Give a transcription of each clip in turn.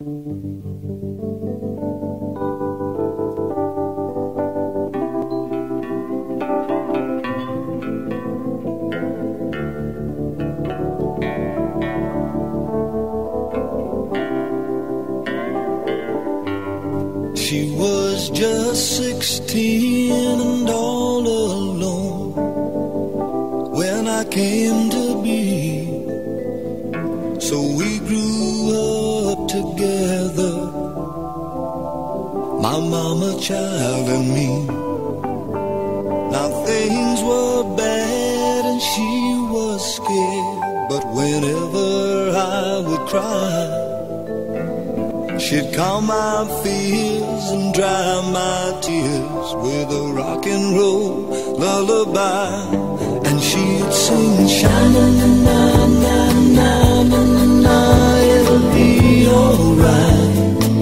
She was just 16 and all alone when I came to be. So we grew up together, my mama, child, and me. Now things were bad and she was scared, but whenever I would cry, she'd calm my fears and dry my tears with a rock and roll lullaby. And she'd sing, sha-na-na-na-na-na-na-na, it'll be alright.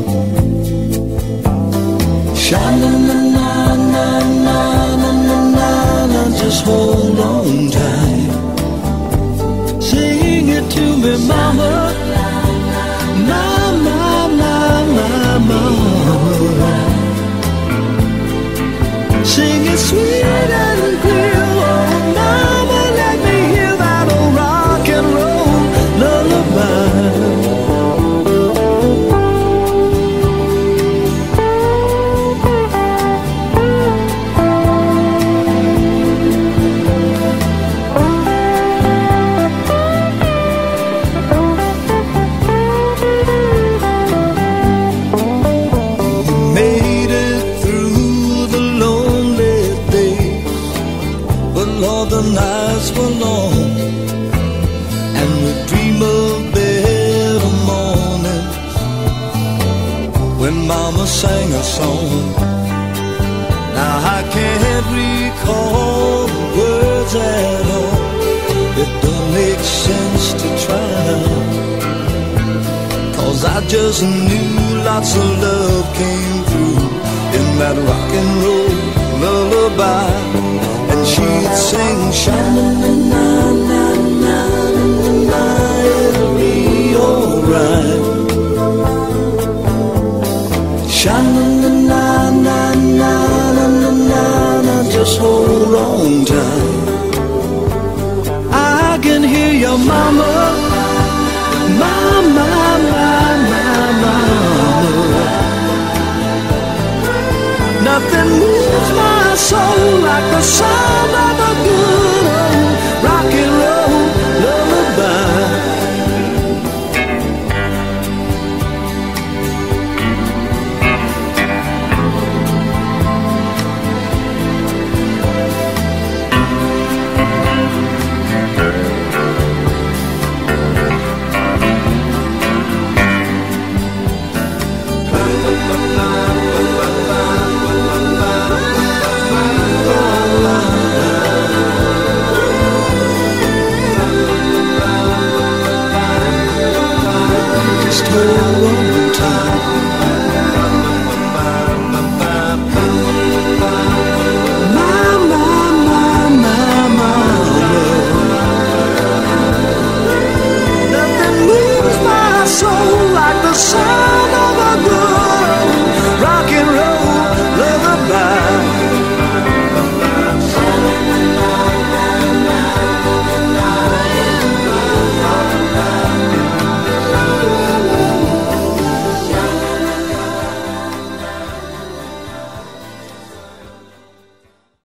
Sha-na-na-na-na-na-na-na, just hold on tight. Sing it to me, mama. Sing it sweet and clear, oh mama, let me hear that old rock and roll lullaby. The nights were long, and we dream of better mornings when mama sang a song. Now I can't recall the words at all, it don't make sense to try, 'cause I just knew lots of love came through in that rock and roll lullaby. And she'd sing, sha-na-na-na-na-na-na, it'll be alright. Sha-na-na-na-na-na-na-na, just hold on tight. I can hear your mama, mama,